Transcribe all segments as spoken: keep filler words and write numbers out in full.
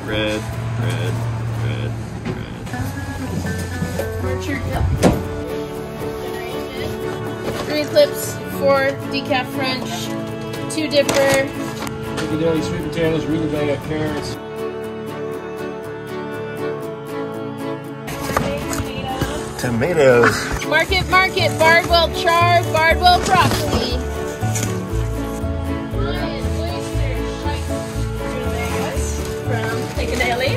red, red, red, red. Orchard Three clips, four decaf French, two dipper. Piccadilly sweet potatoes, rutabaga, carrots. Tomatoes. Market, market, Bardwell chard, Bardwell broccoli. Lion, oyster, shite, rutabagas from Piccadilly.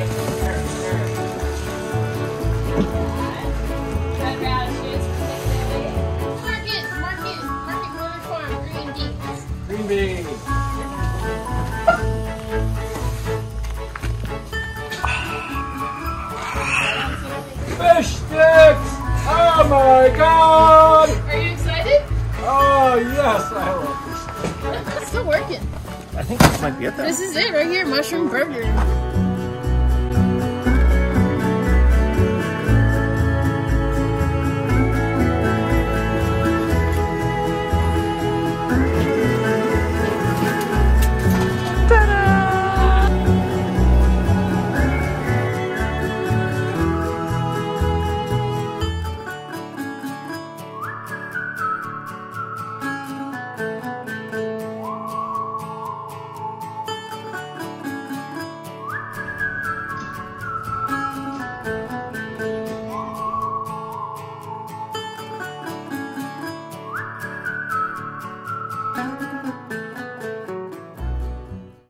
Red radishes from Piccadilly. Market, market, market, Miller Farm, green beans. Green beans. Fish sticks! Oh my god! Are you excited? Oh yes, I love this. It's still working. I think this might be it though. This is it right here, mushroom burger.